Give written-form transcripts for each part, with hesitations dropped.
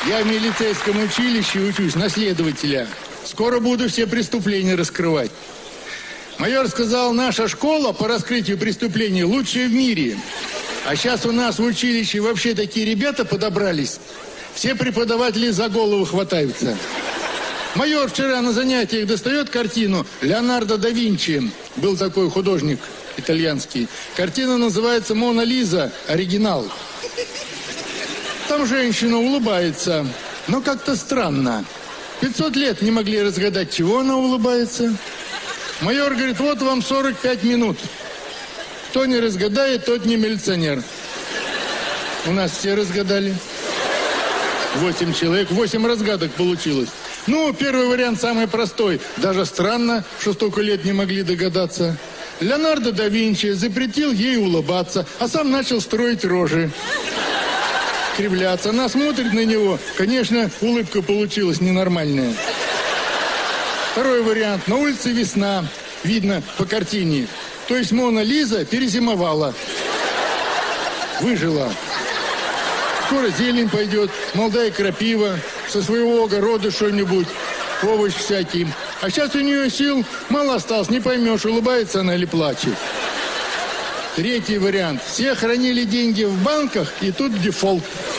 Я в милицейском училище учусь на следователя. Скоро буду все преступления раскрывать. Майор сказал, наша школа по раскрытию преступлений лучшая в мире. А сейчас у нас в училище вообще такие ребята подобрались. Все преподаватели за голову хватаются. Майор вчера на занятиях достает картину Леонардо да Винчи. Был такой художник итальянский. Картина называется «Мона Лиза. Оригинал». Там женщина улыбается, но как-то странно. 500 лет не могли разгадать, чего она улыбается. Майор говорит, вот вам 45 минут. Кто не разгадает, тот не милиционер. У нас все разгадали. 8 человек, 8 разгадок получилось. Ну, первый вариант самый простой. Даже странно, что столько лет не могли догадаться. Леонардо да Винчи запретил ей улыбаться, а сам начал строить рожи. Кривляться. Она смотрит на него. Конечно, улыбка получилась ненормальная. Второй вариант. На улице весна. Видно по картине. То есть Мона Лиза перезимовала. Выжила. Скоро зелень пойдет, молодая крапива, со своего огорода что-нибудь, овощ всякий. А сейчас у нее сил мало осталось, не поймешь, улыбается она или плачет. Третий вариант. Все хранили деньги в банках, и тут дефолт.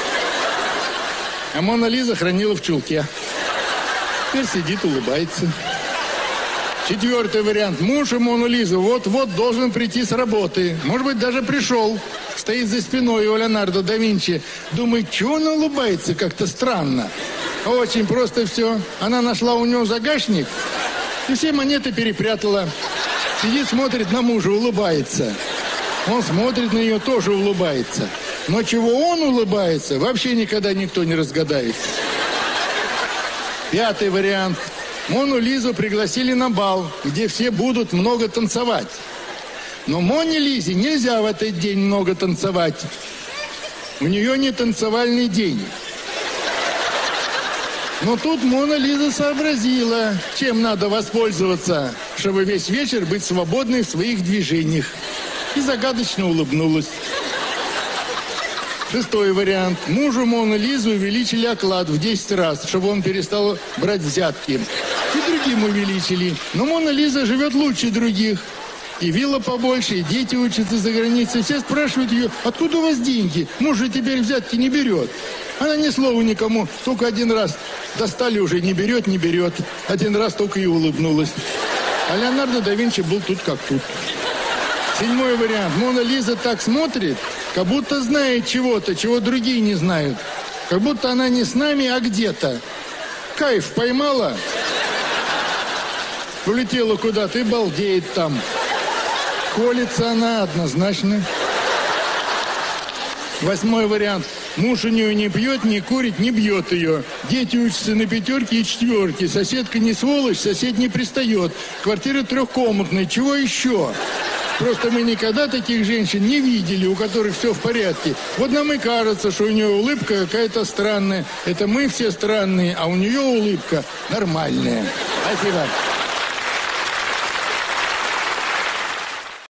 А Мона Лиза хранила в чулке. Теперь сидит, улыбается. Четвертый вариант. Муж и Мону Лизу вот-вот должен прийти с работы. Может быть, даже пришел. Стоит за спиной у Леонардо да Винчи. Думает, чего она улыбается как-то странно. Очень просто все. Она нашла у него загашник и все монеты перепрятала. Сидит, смотрит на мужа, улыбается. Он смотрит на нее, тоже улыбается. Но чего он улыбается, вообще никогда никто не разгадает. Пятый вариант. Мону Лизу пригласили на бал, где все будут много танцевать. Но Моне Лизе нельзя в этот день много танцевать. У нее не танцевальный день. Но тут Мона Лиза сообразила, чем надо воспользоваться, чтобы весь вечер быть свободной в своих движениях. И загадочно улыбнулась. Шестой вариант. Мужу Мону Лизу увеличили оклад в 10 раз, чтобы он перестал брать взятки. И другим увеличили. Но Мона Лиза живет лучше других. И вилла побольше, и дети учатся за границей. Все спрашивают ее, откуда у вас деньги? Муж же теперь взятки не берет. Она ни слова никому, только один раз достали уже, не берет, не берет. Один раз только и улыбнулась. А Леонардо да Винчи был тут как тут. Седьмой вариант. Мона Лиза так смотрит, как будто знает чего-то, чего другие не знают. Как будто она не с нами, а где-то. Кайф поймала, улетела куда-то и балдеет там. Колется она однозначно. Восьмой вариант. Муж у нее не пьет, не курит, не бьет ее. Дети учатся на 5 и 4. Соседка не сволочь, сосед не пристает. Квартира 3-комнатная. Чего еще? Просто мы никогда таких женщин не видели, у которых все в порядке. Вот нам и кажется, что у нее улыбка какая-то странная. Это мы все странные, а у нее улыбка нормальная. Спасибо.